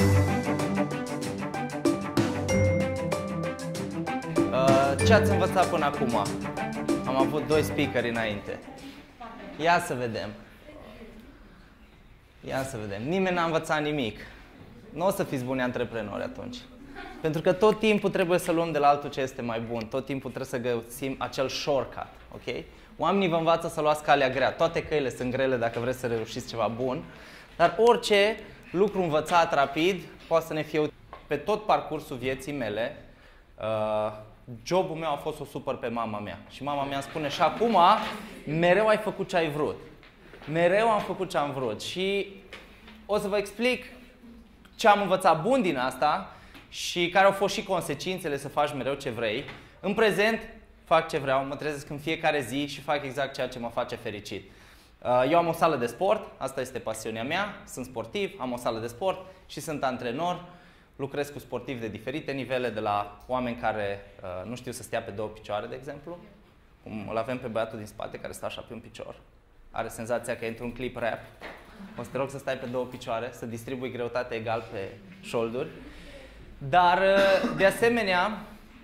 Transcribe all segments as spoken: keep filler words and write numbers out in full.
Ce ați învățat până acum? Am avut doi speakeri înainte. Ia să vedem. Ia să vedem. Nimeni n-a învățat nimic. Nu o să fiți buni antreprenori atunci. Pentru că tot timpul trebuie să luăm de la altul ce este mai bun. Tot timpul trebuie să găsim acel shortcut. Ok? Oamenii vă învață să luați calea grea. Toate căile sunt grele dacă vreți să reușiți ceva bun. Dar orice lucru învățat rapid poate să ne fie util. Pe tot parcursul vieții mele, uh, jobul meu a fost o supăr pe mama mea. Și mama mea îmi spune, și acum mereu ai făcut ce ai vrut. Mereu am făcut ce am vrut. Și o să vă explic ce am învățat bun din asta și care au fost și consecințele să faci mereu ce vrei. În prezent fac ce vreau, mă trezesc în fiecare zi și fac exact ceea ce mă face fericit. Eu am o sală de sport, asta este pasiunea mea, sunt sportiv, am o sală de sport și sunt antrenor. Lucrez cu sportivi de diferite nivele, de la oameni care uh, nu știu să stea pe două picioare, de exemplu. Cum îl avem pe băiatul din spate care stă așa pe un picior. Are senzația că e într-un clip rap. O să te rog să stai pe două picioare, să distribui greutatea egal pe șolduri. Dar, uh, de asemenea,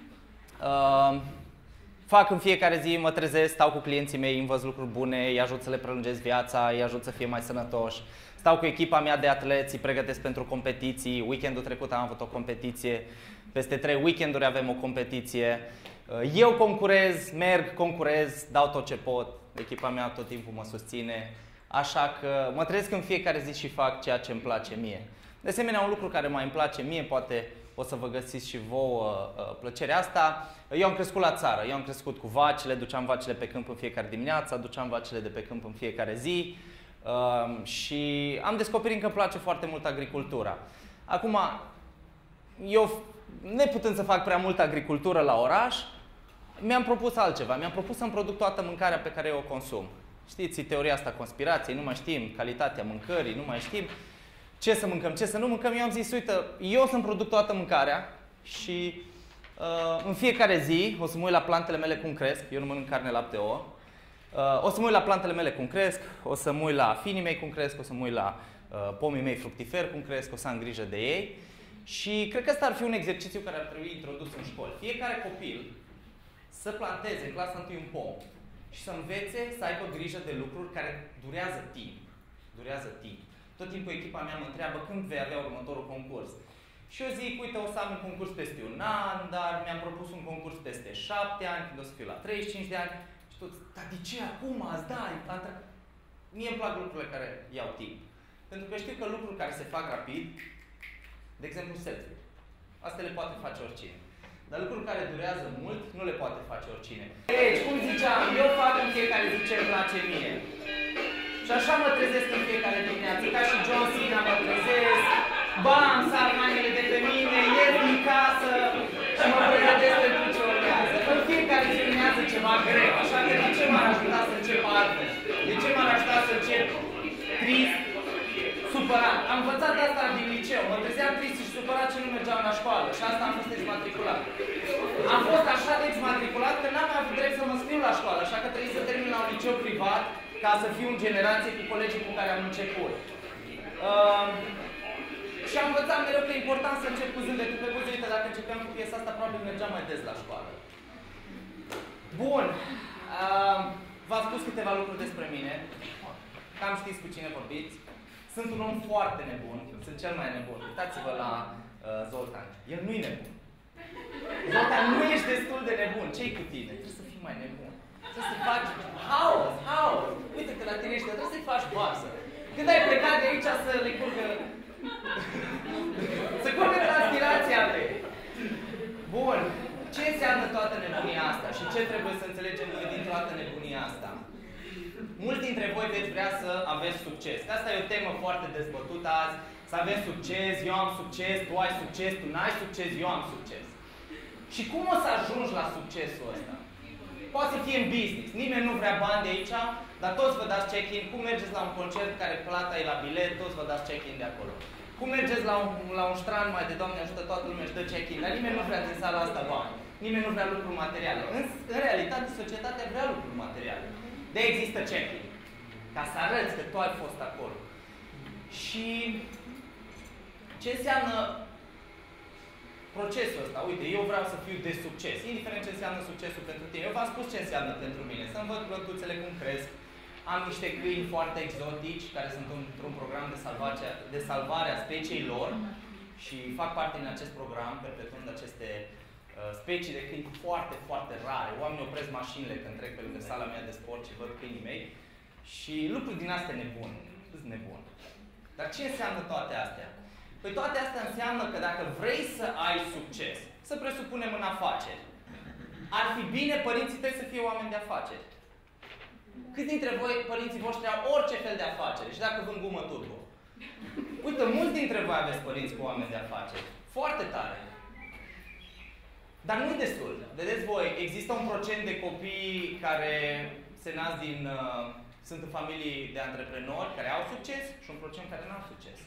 uh, fac în fiecare zi, mă trezesc, stau cu clienții mei, învăț lucruri bune, îi ajut să le prelungesc viața, îi ajut să fie mai sănătoși. Stau cu echipa mea de atleți, îi pregătesc pentru competiții. Weekendul trecut am avut o competiție. Peste trei weekenduri avem o competiție. Eu concurez, merg, concurez, dau tot ce pot. Echipa mea tot timpul mă susține. Așa că mă trezesc în fiecare zi și fac ceea ce îmi place mie. De asemenea, un lucru care mai îmi place mie, poate o să vă găsiți și vouă plăcerea asta. Eu am crescut la țară. Eu am crescut cu vacile, duceam vacile pe câmp în fiecare dimineață, duceam vacile de pe câmp în fiecare zi. Uh, și am descoperit că îmi place foarte mult agricultura. Acum, eu, neputând să fac prea multă agricultură la oraș, mi-am propus altceva. Mi-am propus să-mi produc toată mâncarea pe care eu o consum. Știți, teoria asta conspirației, nu mai știm calitatea mâncării, nu mai știm ce să mâncăm, ce să nu mâncăm. Eu am zis, uite, eu să-mi produc toată mâncarea și uh, în fiecare zi o să mă uit la plantele mele cum cresc. Eu nu mănânc carne, lapte, ouă. Uh, o să mă uit la plantele mele cum cresc, o să mă uit la finii mei cum cresc, o să mă uit la uh, pomii mei fructiferi cum cresc, o să am grijă de ei. Și cred că ăsta ar fi un exercițiu care ar trebui introdus în școli. Fiecare copil să planteze în clasa întâi un pom și să învețe să aibă grijă de lucruri care durează timp. Durează timp. Tot timpul echipa mea mă întreabă când vei avea următorul concurs. Și eu zic, uite, o să am un concurs peste un an, dar mi-am propus un concurs peste șapte ani, când o să fiu la treizeci și cinci de ani. Și toți, dar de ce acum ați dai? Mie îmi plac lucrurile care iau timp. Pentru că știu că lucruri care se fac rapid, de exemplu selfie, astea le poate face oricine. Dar lucruri care durează mult, nu le poate face oricine. Deci, cum ziceam, eu fac în fiecare zi ce îmi place mie. Și așa mă trezesc în fiecare dimineață, ca și John Cena mă trezesc, bam, sar hainele de pe mine, ies din casă și mă pregătesc pentru ce urmează. În fiecare zi urmează ceva greu, așa că de ce m-ar ajuta să încep altfel? De ce m-ar ajuta să încep trist, supărat? Am învățat asta din liceu, mă trezeam trist și supărat ce nu mergeam la școală și asta am fost exmatriculat. Am fost așa de exmatriculat că n-am avut drept să mă scriu la școală, așa că trebuie să termin la un liceu privat ca să fiu în generație cu colegii cu care am început. Uh, și am învățat mereu că e important să încep cu zâmbetul pe buze. Uite, dacă începeam cu piesa asta, probabil mergeam mai des la școală. Bun. Uh, V-am spus câteva lucruri despre mine. Cam știți cu cine vorbiți. Sunt un om foarte nebun. Sunt cel mai nebun. Uitați-vă la uh, Zoltan. El nu e nebun. Zoltan, nu ești destul de nebun. Ce-i cu tine? Trebuie să fii mai nebun. Trebuie să faci haos, haos. Uite că la tine ești, trebuie să-i faci varză. Când ai plecat de aici să le curgă... să curgă transpirația pe. Bun. Ce înseamnă toată nebunia asta și ce trebuie să înțelegem noi din toată nebunia asta? Mulți dintre voi veți vrea să aveți succes. Asta e o temă foarte dezbătută azi. Să avem succes, eu am succes, tu ai succes, tu n-ai succes, eu am succes. Și cum o să ajungi la succesul ăsta? Poate să fie în business. Nimeni nu vrea bani de aici, dar toți vă dați check-in. Cum mergeți la un concert care plata e la bilet, toți vă dați check-in de acolo. Cum mergeți la un, la un strand mai de Doamne ajută, toată lumea își dă check-in, dar nimeni nu vrea din sala asta bani. Nimeni nu vrea lucruri materiale. În, în realitate, societatea vrea lucruri materiale. De există check-in. Ca să arăți că tu ai fost acolo. Și Ce înseamnă procesul ăsta? Uite, eu vreau să fiu de succes, indiferent ce înseamnă succesul pentru tine. Eu v-am spus ce înseamnă pentru mine. Să-mi văd plătuțele cum cresc, am niște câini foarte exotici care sunt într-un program de salvare, de salvare a speciei lor și fac parte din acest program, perpetuând aceste uh, specii de câini foarte, foarte rare. Oamenii opresc mașinile când trec pe lângă sala mea de sport și văd câinii mei și lucruri din astea nebun. Sunt nebun. Dar ce înseamnă toate astea? Păi toate astea înseamnă că dacă vrei să ai succes, să presupunem în afaceri, ar fi bine părinții tăi să fie oameni de afaceri. Câți dintre voi, părinții voștri, au orice fel de afaceri? Și dacă vând gumă turbo? Uite, mulți dintre voi aveți părinți cu oameni de afaceri. Foarte tare. Dar nu-i destul. Vedeți voi, există un procent de copii care se nasc din, uh, sunt în familii de antreprenori, care au succes și un procent care nu au succes.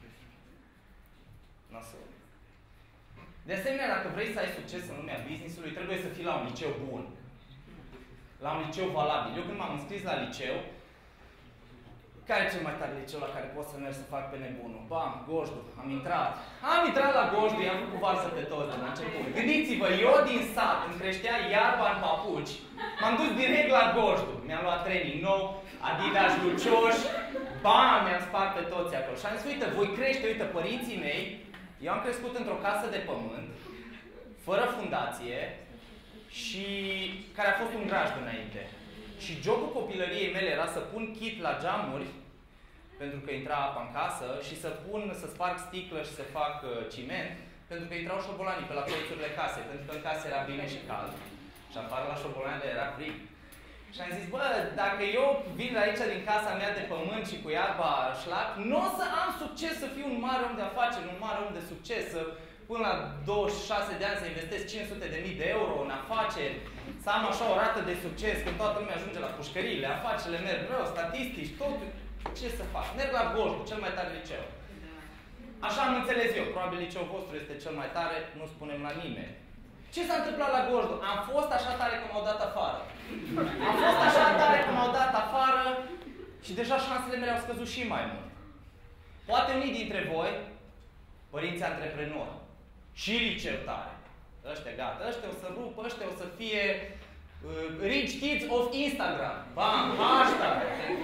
Nasol. De asemenea, dacă vrei să ai succes în lumea business-ului, trebuie să fii la un liceu bun. La un liceu valabil. Eu când m-am înscris la liceu, care e cel mai tare liceu la care pot să merg să fac pe nebunul? Bam, Gojdu, am intrat. Am intrat la Gojdu, i-am făcut varsă pe toți de la început. Gândiți-vă, eu din sat, îmi creștea iarba în papuci, m-am dus direct la Gojdu. Mi-am luat training nou, Adidas lucioși, bam, mi-am spart pe toți acolo. Și am zis, uite, voi crește, uite, părinții mei, eu am crescut într-o casă de pământ, fără fundație, și care a fost un grajd înainte. Și jobul copilăriei mele era să pun kit la geamuri, pentru că intra apa în casă, și să pun, să sparg sticlă și să fac uh, ciment, pentru că intrau șobolanii pe la colțurile casei, pentru că în casă era bine și cald. Și afară la șobolani era frig. Și am zis, bă, dacă eu vin aici din casa mea de pământ și cu iarba șlac, nu o să am succes să fiu un mare om de afaceri, un mare om de succes, să până la douăzeci și șase de ani să investesc cinci sute de mii de euro în afaceri, să am așa o rată de succes când toată lumea ajunge la pușcăriile, afacerile merg rău, statistici, tot. Ce să fac? Merg la Gojdu, cel mai tare liceu. Așa am înțeles eu. Probabil liceul vostru este cel mai tare, nu spunem la nimeni. Ce s-a întâmplat la Gojdu? Am fost așa tare că m-au dat afară. Am fost așa tare că m-au dat afară și deja șansele mele au scăzut și mai mult. Poate unii dintre voi, părinți antreprenori, și liceu tare. Ăștia gata, ăștia o să rupă, ăștia o să fie uh, rich kids of Instagram. Bam, hashtag.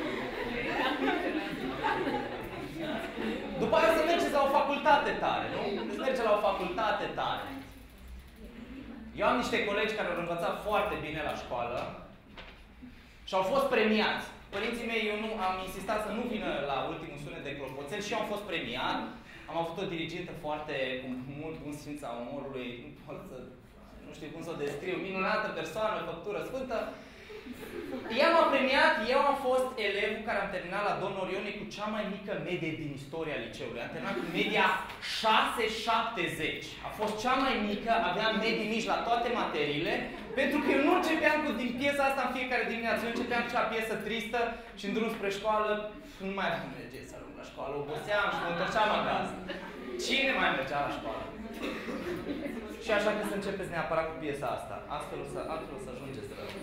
După aia o să mergeți la o facultate tare, nu? Să mergeți la o facultate tare. Eu am niște colegi care au învățat foarte bine la școală și au fost premiați. Părinții mei, eu nu am insistat să nu vină la ultimul sunet de clopoțel și eu am fost premiat. Am avut o dirigintă foarte, cu mult bun simț a umorului, nu pot să, nu știu cum să o descriu, minunată persoană, făptură sfântă. Ea m-a premiat, eu am fost elevul care am terminat la domnul Orione cu cea mai mică medie din istoria liceului. Am terminat cu media șase virgulă șaptezeci. A fost cea mai mică, aveam medii mici la toate materiile, pentru că eu nu începeam cu din piesa asta în fiecare dimineață. Eu începeam cu acea piesă tristă și în drum spre școală nu mai aveam energie să ajung la școală. Oboseam și mă întorceam acasă. Cine mai mergea la școală? Și așa că să începeți neapărat cu piesa asta. Astfel o să, altfel o să ajungeți rău.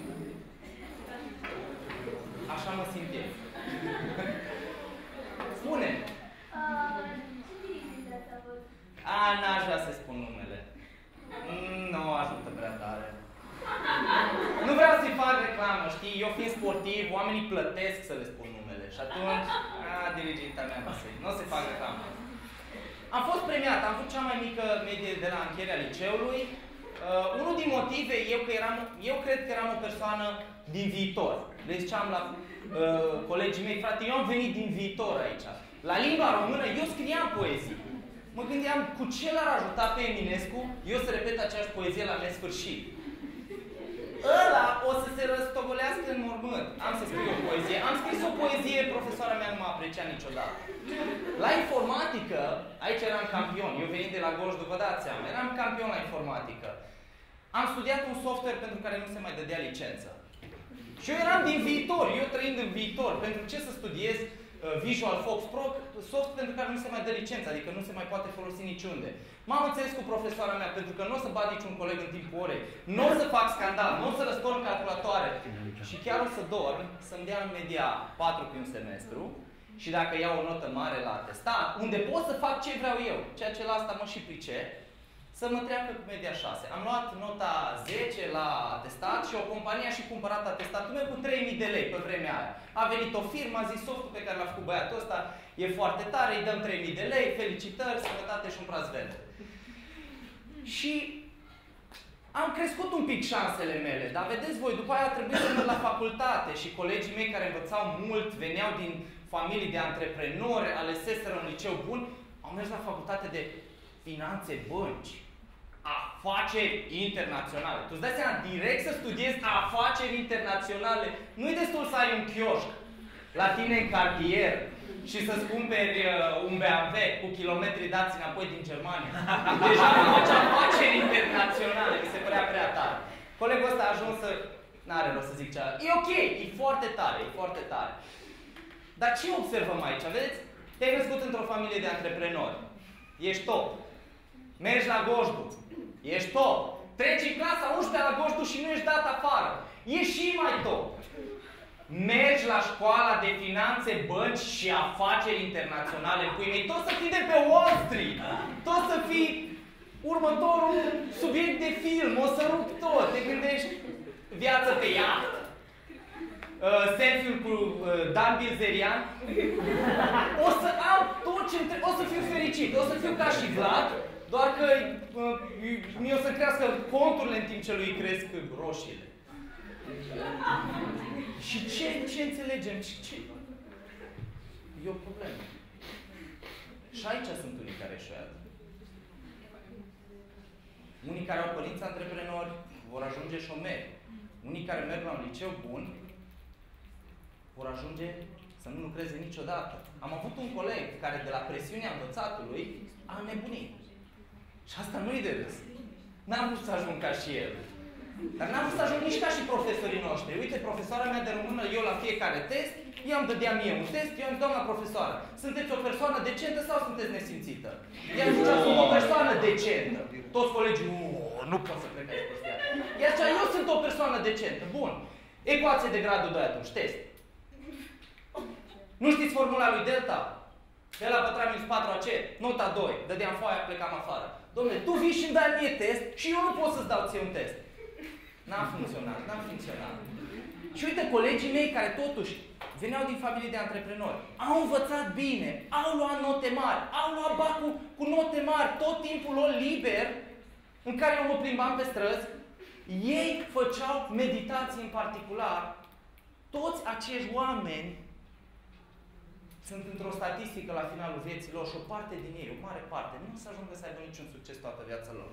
Așa mă simt eu. Spune! A, n-aș vrea să spun numele. Nu ajută prea tare. Nu vreau să-i fac reclamă, știi? Eu fiind sportiv, oamenii plătesc să le spun numele. Și atunci, a, diriginta mea nu se, nu se fac reclamă. Am fost premiat, am avut cea mai mică medie de la încheierea liceului. Uh, unul din motive, eu, că eram, eu cred că eram o persoană din viitor. Le ziceam la uh, colegii mei, frate, eu am venit din viitor aici. La limba română, eu scriam poezii. Mă gândeam, cu ce l-ar ajuta pe Eminescu eu să repet aceeași poezie la nesfârșit? Ăla o să se răstogolească în mormânt. Am să scriu o poezie. Am scris o poezie, profesoara mea nu m-a apreciat niciodată. La informatică, aici eram campion. Eu venit de la Gojdu, vă dați seama, eram campion la informatică. Am studiat un software pentru care nu se mai dădea licență. Și eu eram din viitor, eu trăind în viitor. Pentru ce să studiez uh, Visual Fox Pro, soft pentru care nu se mai dă licență, adică nu se mai poate folosi niciunde. M-am înțeles cu profesoara mea, pentru că nu o să bat niciun coleg în timpul orei, nu o să fac scandal, nu o să răstorn calculatoare și chiar o să dorm, să-mi dea în media patru pe un semestru și dacă iau o notă mare la atestat, unde pot să fac ce vreau eu, ceea ce la asta mă și pricep, să mă treacă cu media șase. Am luat nota zece la atestat și o companie a și cumpărat atestatul meu cu trei mii de lei pe vremea aia. A venit o firmă, a zis softul pe care l-a făcut băiatul ăsta e foarte tare, îi dăm trei mii de lei, felicitări, sănătate și un braț verde. Și am crescut un pic șansele mele, dar vedeți voi, după aia trebuie să merg la facultate și colegii mei care învățau mult, veneau din familii de antreprenori, aleseseră un liceu bun, au mers la facultate de finanțe, bănci, afaceri internaționale. Tu îți dai seama, direct să studiezi afaceri internaționale. Nu-i destul să ai un chioșc la tine în cartier și să-ți cumperi uh, un B M W cu kilometri dați înapoi din Germania. Deja faci afaceri internaționale. Mi se părea prea tare. Colegul ăsta a ajuns să... N-are rost să zic cea. E ok, e foarte tare, e foarte tare. Dar ce observăm aici? Vedeți? Te-ai născut într-o familie de antreprenori. Ești top. Mergi la Gojdu. Ești top. Treci în clasa a unsprezecea la Gojdu și nu ești dat afară. Ești și mai top. Mergi la școala de finanțe, bănci și afaceri internaționale. Pui mei, tot să fii de pe Wall Street. Tot să fii următorul subiect de film. O să rup tot. Te gândești viață pe iaht. Uh, selfie-ul cu uh, Dan Bilzerian. O să am tot ce o să fiu fericit. O să fiu ca și Vlad. Doar că uh, mie o să crească conturile în timp ce lui cresc roșiile. Și ce, ce înțelegem? Ce, ce? E o problemă. Și aici sunt unii care eșuează. Unii care au părinți antreprenori vor ajunge șomeri. Unii care merg la un liceu bun vor ajunge să nu lucreze niciodată. Am avut un coleg care de la presiunea învățatului a nebunit. Și asta nu-i de râs. N-am vrut să ajung ca și el. Dar n-am vrut să ajung nici ca și profesorii noștri. Uite, profesoara mea de română, eu la fiecare test, ea îmi dădea mie un test, eu îmi doamna profesoară, sunteți o persoană decentă sau sunteți nesimțită? Ea zicea, sunt o persoană decentă. Toți colegii, nu pot să cred că e prostia. Ea zicea, eu sunt o persoană decentă. Bun. Ecuație de gradul doi atunci, test. Nu știți formula lui delta? De la pătrat minus patru A C, nota doi. Dădeam foaia, plecam afară. Dom'le, tu vii și îmi dai mie test și eu nu pot să-ți dau ție un test. N-a funcționat, n-a funcționat. Și uite, colegii mei care totuși veneau din familii de antreprenori, au învățat bine, au luat note mari, au luat bacul cu note mari, tot timpul lor liber, în care eu mă plimbam pe străzi, ei făceau meditații în particular. Toți acești oameni sunt într-o statistică la finalul vieții lor și o parte din ei, o mare parte, nu o să ajungă să aibă niciun succes toată viața lor.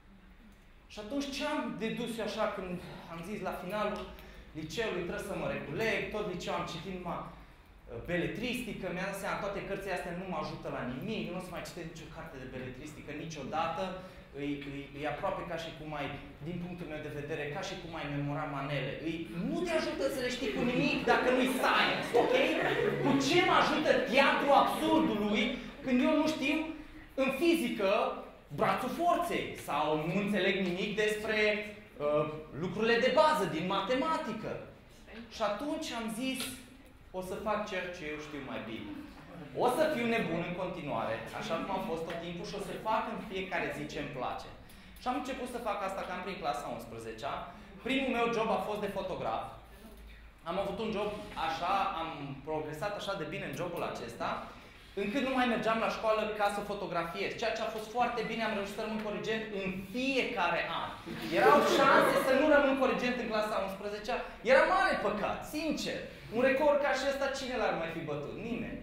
Și atunci ce am dedus eu așa când am zis la finalul liceului trebuie să mă reguleg, tot liceul am citit numai beletristică, mi-am dat seama, toate cărțile astea nu mă ajută la nimic, nu o să mai citesc nicio carte de beletristică niciodată, îi, îi, îi aproape ca și cum ai, din punctul meu de vedere, ca și cum ai memora manele. Îi, nu te ajută să le știi cu nimic dacă nu-i science, ok? Cu ce mă ajută teatrul absurdului când eu nu știu în fizică brațul forței sau nu înțeleg nimic despre uh, lucrurile de bază din matematică. Și atunci am zis, o să fac ceea ce eu știu mai bine. O să fiu nebun în continuare, așa cum am fost tot timpul și o să fac în fiecare zi ce îmi place. Și am început să fac asta cam prin clasa a unsprezecea. Primul meu job a fost de fotograf. Am avut un job așa, am progresat așa de bine în jobul acesta, încât nu mai mergeam la școală ca să fotografiez. Ceea ce a fost foarte bine, am reușit să rămân corigent în fiecare an. Erau șanse să nu rămân corigent în clasa a unsprezecea. Era mare păcat, sincer. Un record ca și ăsta, cine l-ar mai fi bătut? Nimeni.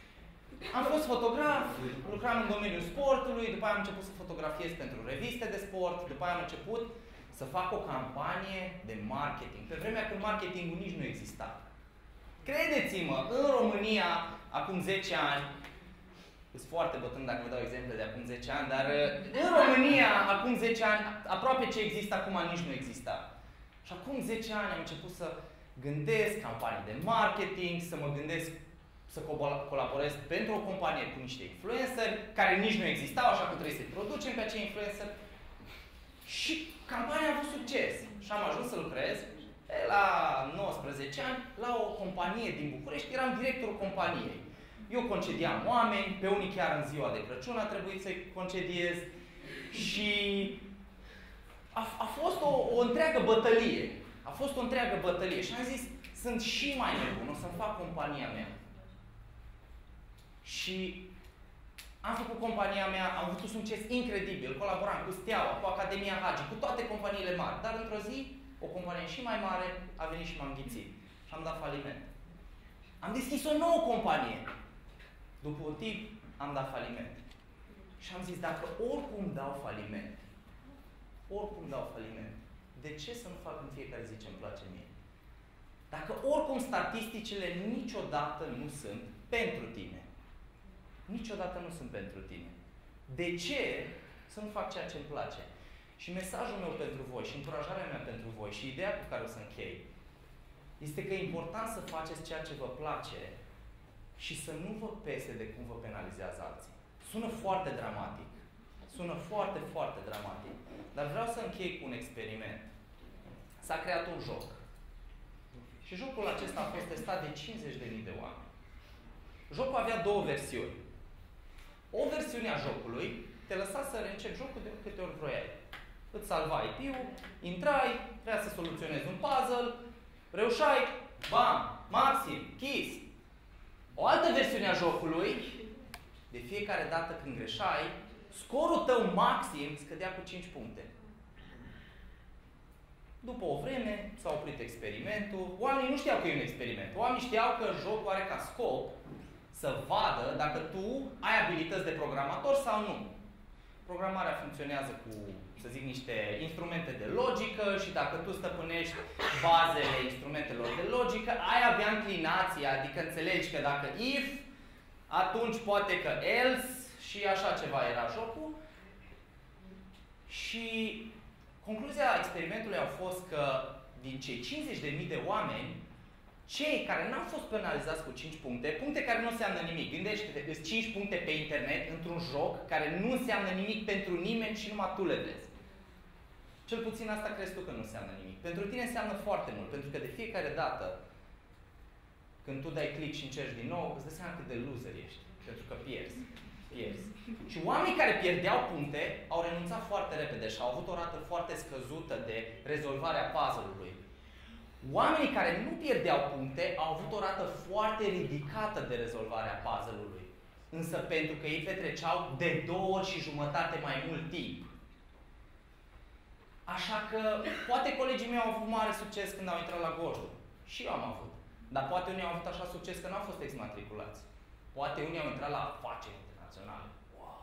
Am fost fotograf, lucram în domeniul sportului, după aia am început să fotografiez pentru reviste de sport, după aia am început să fac o campanie de marketing. Pe vremea când marketingul nici nu exista. Credeți-mă, în România, acum zece ani, sunt foarte bătrân dacă vă dau exemple de acum zece ani, dar în România, acum zece ani, aproape ce există acum nici nu exista. Și acum zece ani am început să gândesc campanii de marketing, să mă gândesc să colaborez pentru o companie cu niște influenceri, care nici nu existau, așa că trebuie să-i producem pe acei influenceri. Și campania a avut succes. Și am ajuns să lucrez la nouăsprezece ani la o companie din București, eram directorul companiei. eu concediam oameni, pe unii chiar în ziua de Crăciun a trebuit să-i concediez și a, a fost o, o întreagă bătălie. A fost o întreagă bătălie și am zis, sunt și mai nebun, o să-mi fac compania mea. Și am făcut compania mea, am avut un succes incredibil, colaboram cu Steaua, cu Academia Hagi, cu toate companiile mari. Dar într-o zi, o companie și mai mare a venit și m-a înghițit. Și am dat faliment. Am deschis o nouă companie. După un timp, am dat faliment. Și am zis, dacă oricum dau faliment, oricum dau faliment, de ce să nu fac în fiecare zi ce-mi place mie? Dacă oricum statisticile niciodată nu sunt pentru tine, niciodată nu sunt pentru tine, de ce să nu fac ceea ce îmi place? Și mesajul meu pentru voi și încurajarea mea pentru voi și ideea cu care o să închei este că e important să faceți ceea ce vă place și să nu vă pese de cum vă penalizează alții. Sună foarte dramatic. Sună foarte, foarte dramatic. Dar vreau să închei cu un experiment. S-a creat un joc. Și jocul acesta a fost testat de cincizeci de mii de oameni. Jocul avea două versiuni. O versiune a jocului te lăsa să reîncepi jocul de câte ori vroiai. Îți salva I P-ul, intrai, trebuia să soluționezi un puzzle, reușai, bam, maxim, kiss. O altă versiune a jocului, de fiecare dată când greșai, scorul tău maxim scădea cu cinci puncte. După o vreme s-a oprit experimentul. Oamenii nu știau că e un experiment. Oamenii știau că jocul are ca scop să vadă dacă tu ai abilități de programator sau nu. Programarea funcționează cu, să zic, niște instrumente de logică și dacă tu stăpânești bazele instrumentelor de logică, ai avea înclinația, adică înțelegi că dacă if, atunci poate că else și așa ceva era jocul. Și concluzia experimentului a fost că din cei cincizeci de mii de oameni, cei care n-au fost penalizați cu cinci puncte, puncte care nu înseamnă nimic. Gândește-te, îți cinci puncte pe internet într-un joc care nu înseamnă nimic pentru nimeni și numai tu le vezi. Cel puțin asta crezi tu că nu înseamnă nimic. Pentru tine înseamnă foarte mult, pentru că de fiecare dată când tu dai click și încerci din nou, îți dai seama cât de loser ești, pentru că pierzi. pierzi. Și oamenii care pierdeau puncte au renunțat foarte repede și au avut o rată foarte scăzută de rezolvare a puzzle-ului. Oamenii care nu pierdeau puncte au avut o rată foarte ridicată de rezolvare a puzzle-ului. Însă pentru că ei petreceau de două ori și jumătate mai mult timp. Așa că poate colegii mei au avut mare succes când au intrat la Gojdu. Și eu am avut. Dar poate unii au avut așa succes că n-au fost exmatriculați. Poate unii au intrat la afaceri internaționale. Wow!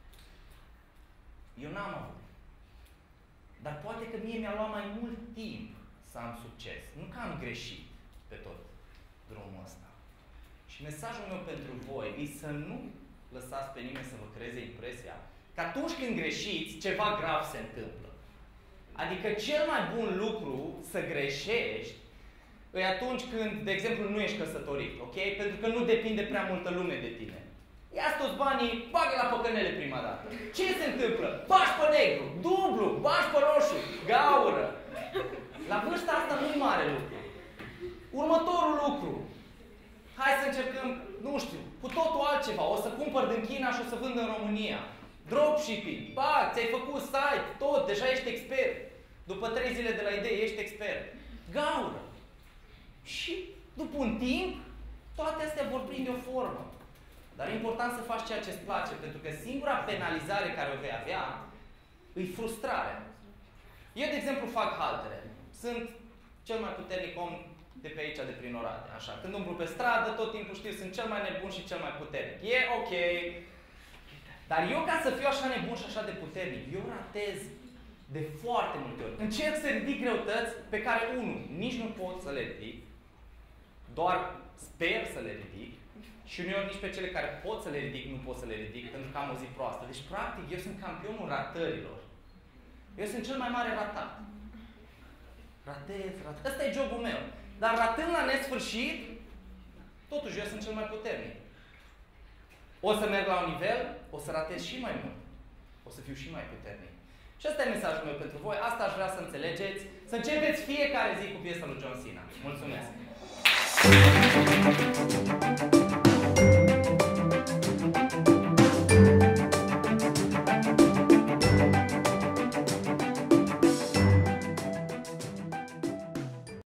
Eu n-am avut. Dar poate că mie mi-a luat mai mult timp să am succes. Nu că am greșit pe tot drumul ăsta. Și mesajul meu pentru voi e să nu lăsați pe nimeni să vă creeze impresia că atunci când greșiți, ceva grav se întâmplă. Adică cel mai bun lucru să greșești e atunci când, de exemplu, nu ești căsătorit, ok? Pentru că nu depinde prea multă lume de tine. Ia-ți toți banii, bagă la păcănele prima dată. Ce se întâmplă? Bași pe negru, dublu, bași pe roșu, gaură. La vârsta asta nu-i mare lucru. Următorul lucru. Hai să încercăm, nu știu, cu totul altceva. O să cumpăr din China și o să vând în România. Dropshipping. Ba, ți-ai făcut site, tot, deja ești expert. După trei zile de la idee ești expert. Gaură. Și după un timp, toate astea vor prinde o formă. Dar e important să faci ceea ce îți place, pentru că singura penalizare care o vei avea e frustrarea. Eu, de exemplu, fac haltere. Sunt cel mai puternic om de pe aici, de prin Oradea. Așa. Când umblu pe stradă, tot timpul știu, sunt cel mai nebun și cel mai puternic. E ok. Dar eu, ca să fiu așa nebun și așa de puternic, eu ratez de foarte multe ori. Încerc să ridic greutăți pe care, unul, nici nu pot să le ridic, doar sper să le ridic, și uneori nici pe cele care pot să le ridic, nu pot să le ridic, pentru că am o zi proastă. Deci, practic, eu sunt campionul ratărilor. Eu sunt cel mai mare ratat. Ratez, ratez. Ăsta e jobul meu. Dar ratând la nesfârșit, totuși eu sunt cel mai puternic. O să merg la un nivel, o să ratez și mai mult. O să fiu și mai puternic. Și ăsta e mesajul meu pentru voi. Asta aș vrea să înțelegeți. Să începeți fiecare zi cu piesa lui John Cena. Mulțumesc!